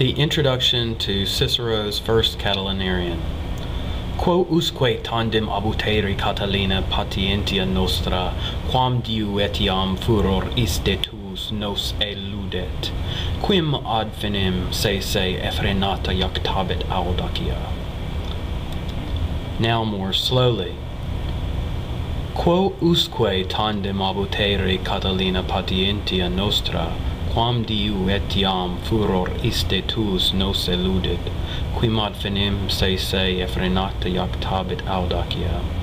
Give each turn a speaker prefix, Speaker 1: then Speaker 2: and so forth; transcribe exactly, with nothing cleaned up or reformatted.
Speaker 1: The Introduction to Cicero's First Catilinarian. Quo usque tandem abutere Catilina patientia nostra, quam diu etiam furor iste tuus nos eludet, quim ad finem se se effrenata jactabit audacia. Now more slowly. Quo usque tandem abutere Catilina patientia nostra, quam diu etiam furor iste tuus nos eludet, quim ad finem se se effrenata jactabit audacia.